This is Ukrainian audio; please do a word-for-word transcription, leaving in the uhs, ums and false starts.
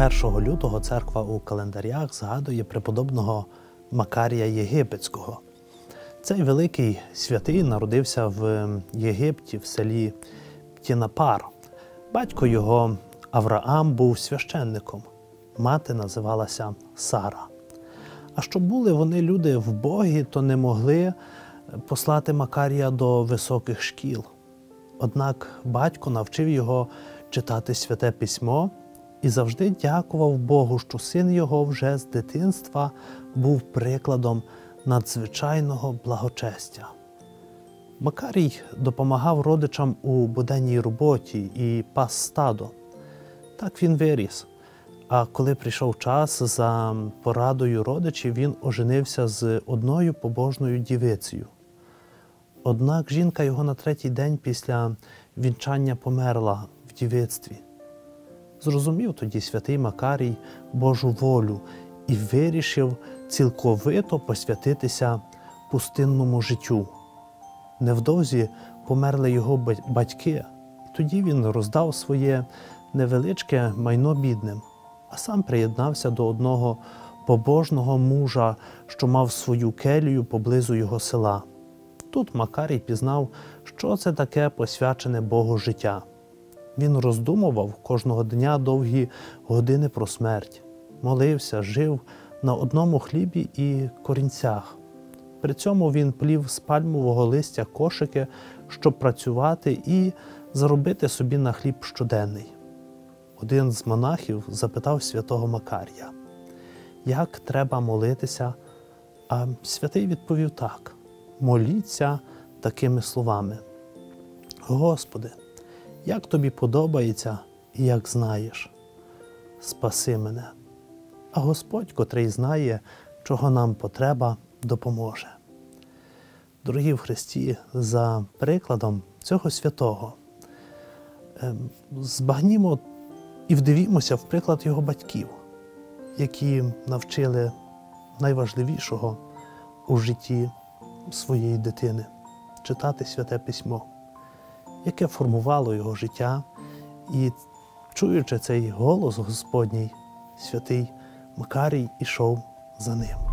першого лютого церква у календарях згадує преподобного Макарія Єгипетського. Цей великий святий народився в Єгипті, в селі Птінапар. Батько його, Авраам, був священником, мати називалася Сара. А щоб були вони люди вбогі, то не могли послати Макарія до високих шкіл. Однак батько навчив його читати Святе Письмо і завжди дякував Богу, що син його вже з дитинства був прикладом надзвичайного благочестя. Макарій допомагав родичам у буденній роботі і пас стадо. Так він виріс. А коли прийшов час, за порадою родичів він оженився з одною побожною дівицею. Однак жінка його на третій день після вінчання померла в дівицтві. Зрозумів тоді святий Макарій Божу волю і вирішив цілковито посвятитися пустинному життю. Невдовзі померли його батьки, і тоді він роздав своє невеличке майно бідним, а сам приєднався до одного побожного мужа, що мав свою келію поблизу його села. Тут Макарій пізнав, що це таке посвячене Богу життя. Він роздумував кожного дня довгі години про смерть, молився, жив на одному хлібі і корінцях. При цьому він плів з пальмового листя кошики, щоб працювати і заробити собі на хліб щоденний. Один з монахів запитав святого Макарія, як треба молитися, а святий відповів так: моліться такими словами: «Господи, як тобі подобається і як знаєш, спаси мене, а Господь, котрий знає, чого нам потреба, допоможе». Дорогі в Христі, за прикладом цього святого збагнімо і вдивімося в приклад його батьків, які навчили найважливішого у житті своєї дитини – читати Святе Письмо, яке формувало його життя. І, чуючи цей голос Господній, святий Макарій ішов за ним.